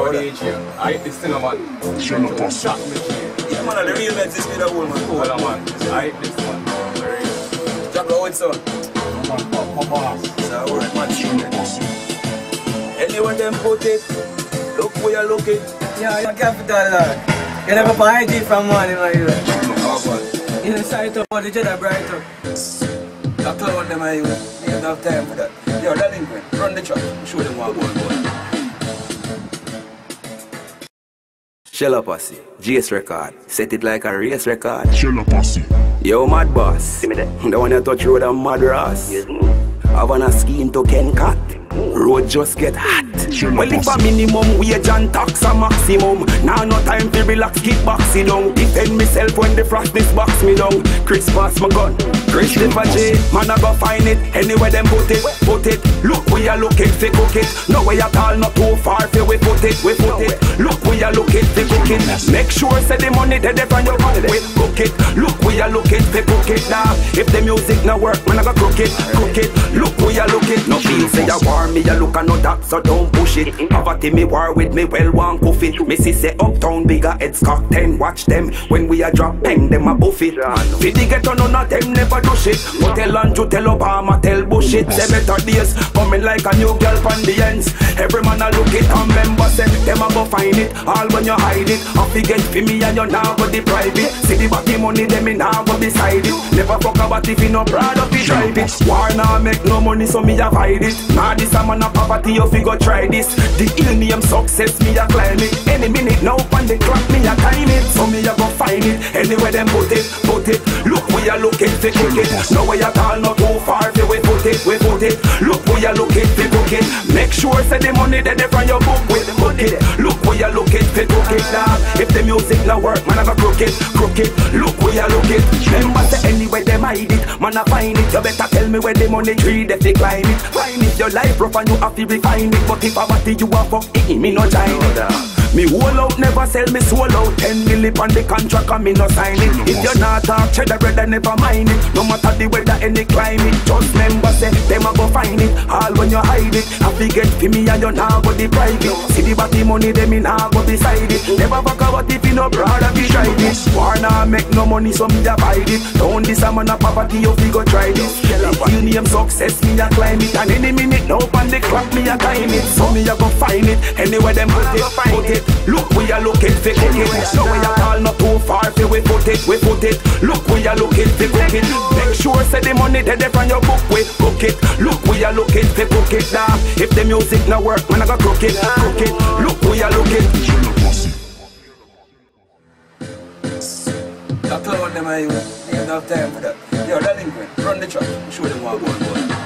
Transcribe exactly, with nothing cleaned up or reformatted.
Yo, D J, I hate this thing, man. Shut up, boss. Shot me. Yeah, man, the real meds is with the whole, man. Hold on, man. I hate this one. Jack, how it's on? Man, my boss. So, alright, man, tune it. Anywhere them put it, look where you look it. Yeah, you capital, Lord. You never buy it from morning, my you. Oh, man. You know, sight up, the Jedi bright up. The clown them, you. You don't have time for that. Yo, delinquent, run the truck. Show them what going on. Shella Posse, G S record. Set it like a race record. Shella Posse. Yo, mad boss. The one that touch road and mad Ross. Have on a scheme to Ken Cat. Road just get hot. Well, if a minimum wage and tax a maximum, now no time to relax, keep boxing down. Defend myself when the frostness box me down. Chris pass my gun, Christopher J. Man I go find it, anywhere them put it, put it. Look where you look it, fi cook it. No way at all, not too far, fi we put it, we put it. Look where you look it, fi cook it. Make sure say the money dead from your cook it, cook it. Look where you look it, fi cook it. Now, if the music no work, man I go cook it, cook it. Look where you look it, no feel say you war me, you look and no that, so don't push it. Poverty me war with me, well one coffee. Me see say uptown bigger heads cock ten. Watch them when we a drop pen, them a buff it. Fi the ghetto none of them never do shit. But tell Andrew, tell Obama, tell Bush it. Say better days coming like a new girl from the ends. Every man a look it and member say them a go find it. All when you hide it, I forget fi me and you now go the private. See the body money them me now go beside it. Never fuck about if you no proud of it drive it. War now make no money so me avoid it. Now this a man a poverty you fi go try this. The ill name success me a climb it. Any minute now on the clock me a time it. So me a go find it. Anywhere them put it, put it. Look where you look it, fi cook it. No way at all, not too far, fi we put it, we put it. Look where you look it, fi cook it. Make sure say the money that they from your book with the money. Look where you look it, fi cook it. Now if the music no work, man I go crook it, crook it. Look where you look it. Remember say anywhere them hide it, man I find it. You better tell me where the money tree they fi climb it. Find it your life rough and you have to refine it. But if I want you a fuck it, me no join it. Me whole out, never sell me soul out. Ten milli on the contract and me no sign it. If you're not talk cheddar bread, I never mind it. No matter the weather, any climate. Just remember say, them a go find it. All when you hide it, I forget for me and you now go the private. See the body money, them me now go beside it. Never fuck about if you no proud of you try this. War now make no money so me abide it. Don't this a man a poverty, you fi go try this. You name success, me a climb it. And any minute now on the clock, me a time it. So me a go find it, anywhere them put it, put it. Look where you look it, fi cook it. No way at all, not too far, fi we put it, we put it. Look where you look it, fi cook it. Make sure say the money dead from your book, we cook it. Look where you look it, fi cook it. Now, if the music no work, man I go cook it, cook it. Look where you look it. Shella Posse. The clown them, you. You don't have time for that. Yo, delinquent, run the truck. Show them what going on.